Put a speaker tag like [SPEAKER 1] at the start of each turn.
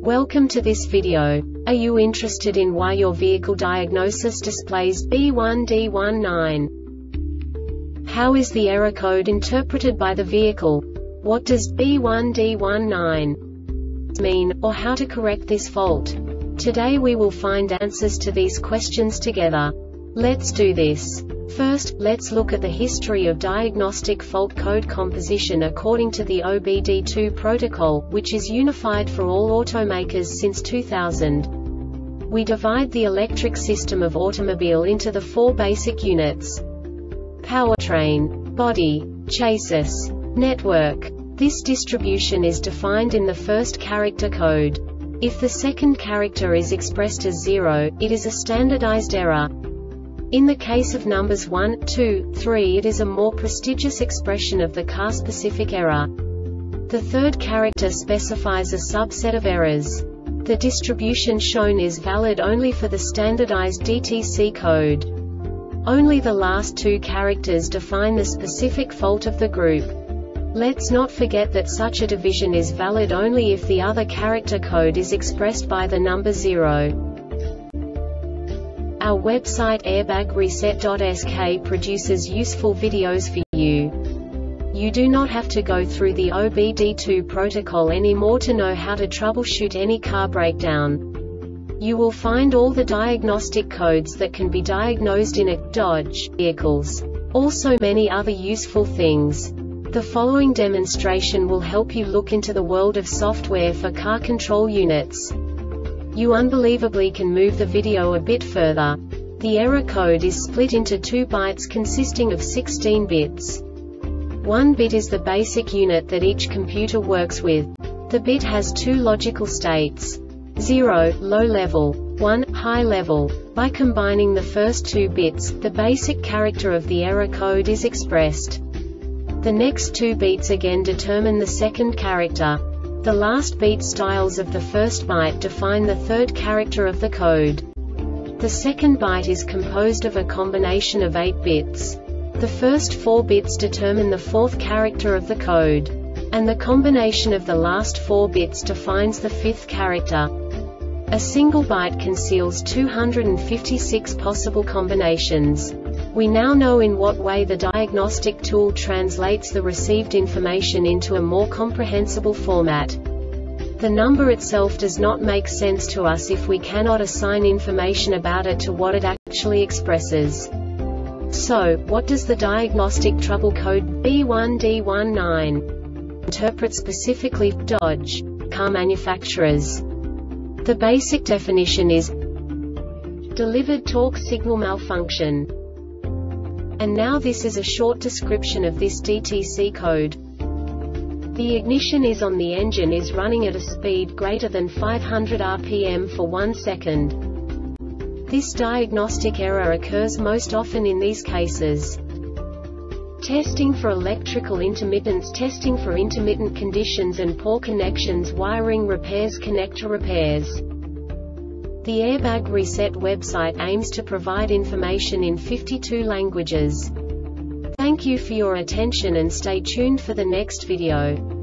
[SPEAKER 1] Welcome to this video. Are you interested in why your vehicle diagnosis displays B1D19? How is the error code interpreted by the vehicle? What does B1D19 mean, or how to correct this fault? Today we will find answers to these questions together. Let's do this. First, let's look at the history of diagnostic fault code composition according to the OBD2 protocol, which is unified for all automakers since 2000. We divide the electric system of automobile into the four basic units: powertrain, body, chassis, network. This distribution is defined in the first character code. If the second character is expressed as 0, it is a standardized error. In the case of numbers 1, 2, 3, it is a more prestigious expression of the car-specific error. The third character specifies a subset of errors. The distribution shown is valid only for the standardized DTC code. Only the last two characters define the specific fault of the group. Let's not forget that such a division is valid only if the other character code is expressed by the number 0. Our website airbagreset.sk produces useful videos for you. You do not have to go through the OBD2 protocol anymore to know how to troubleshoot any car breakdown. You will find all the diagnostic codes that can be diagnosed in a Dodge vehicles. Also many other useful things. The following demonstration will help you look into the world of software for car control units. You unbelievably can move the video a bit further. The error code is split into 2 bytes consisting of 16 bits. 1 bit is the basic unit that each computer works with. The bit has 2 logical states: 0, low level, 1, high level. By combining the first 2 bits, the basic character of the error code is expressed. The next 2 beats again determine the second character. The last beat styles of the first byte define the third character of the code. The second byte is composed of a combination of 8 bits. The first 4 bits determine the fourth character of the code. And the combination of the last 4 bits defines the fifth character. A single byte conceals 256 possible combinations. We now know in what way the diagnostic tool translates the received information into a more comprehensible format. The number itself does not make sense to us if we cannot assign information about it to what it actually expresses. So, what does the diagnostic trouble code B1D19 interpret specifically for Dodge car manufacturers? The basic definition is delivered torque signal malfunction. And now this is a short description of this DTC code. The ignition is on, the engine is running at a speed greater than 500 rpm for 1 second. This diagnostic error occurs most often in these cases: testing for electrical intermittence, testing for intermittent conditions and poor connections, wiring repairs, connector repairs. The Airbag Reset website aims to provide information in 52 languages. Thank you for your attention and stay tuned for the next video.